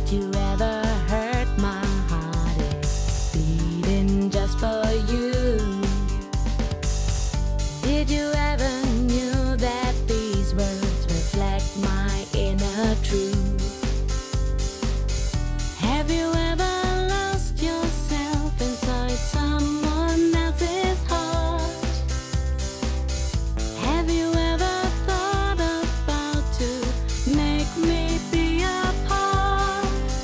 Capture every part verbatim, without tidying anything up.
Did you ever hurt my heart is beating just for you? Did you ever knew that these words reflect my inner truth? Have you ever lost yourself inside someone else's heart? Have you ever thought about to make me be a part?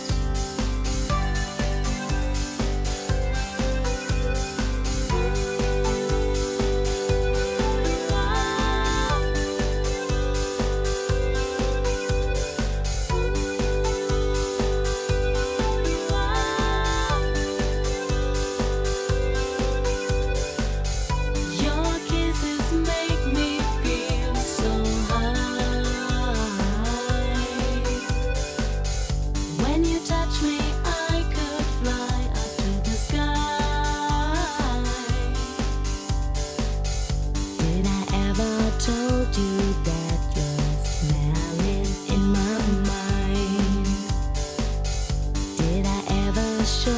Your kisses make me feel so high. When you touch me, I could fly up to the sky. Did I ever told you that your smell is in my mind? Did I ever show